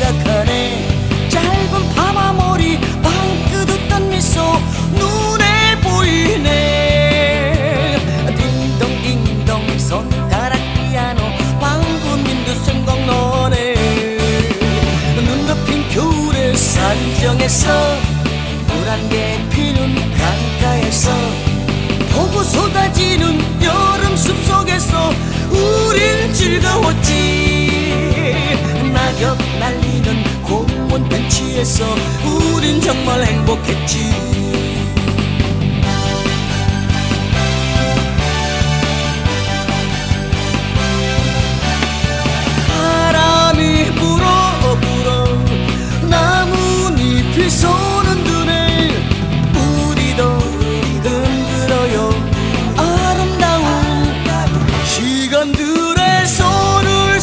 생각하네. 짧은 파마 머리 방긋 웃던 미소 눈에 보이네. 딩동딩동 손가락 피아노 방구님도 생각나네. 눈 덮인 겨울의 산정에서 물안개 피는 강가에서 보고 쏟아지는 여름 숲속에서 우린 즐거웠지. 낙엽 날리는 공원 벤치에서 우린 정말 행복했지. 바람이 불어 불어 나뭇잎이 쏘는 눈에 우리도 흔들어요. 아름다운 시간들의 손을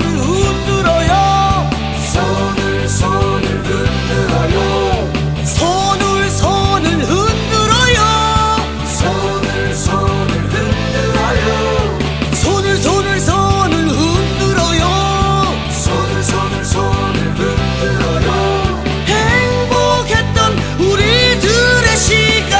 흔들어요. 손을 흔들어요. 손을 흔들어요. 손을 흔들어요. 손을 흔들어요. 손을 흔들어요. 행복했던 우리들의 시간.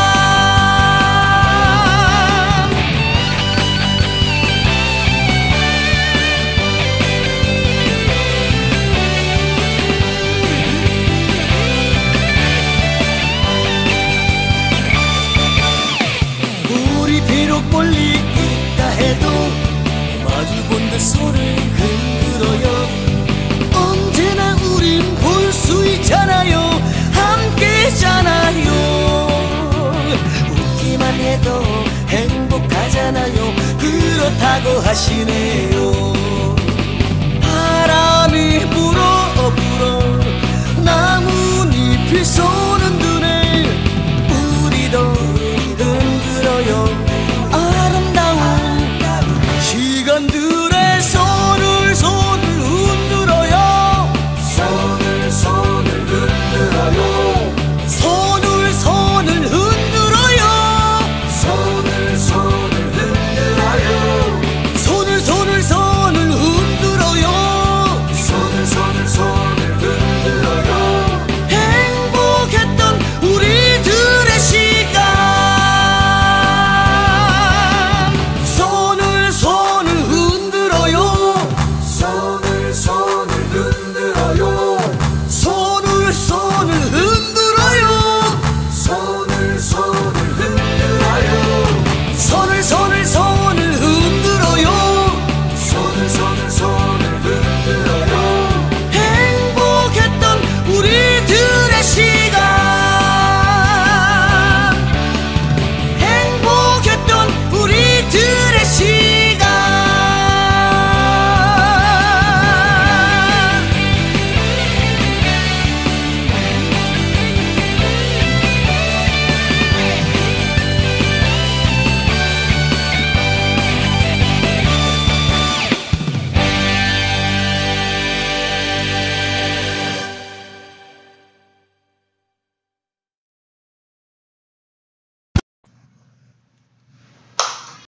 우리 비록 멀리 있다 해도 마주본 듯 손을 흔들어요. 언제나 우린 볼 수 있잖아요. 함께잖아요. 웃기만 해도 행복하잖아요. 그렇다고 하시네요. 바람이 불어 불어 나뭇잎이 쏘는 눈에 우리도 흔들어요. 아름다운 시간들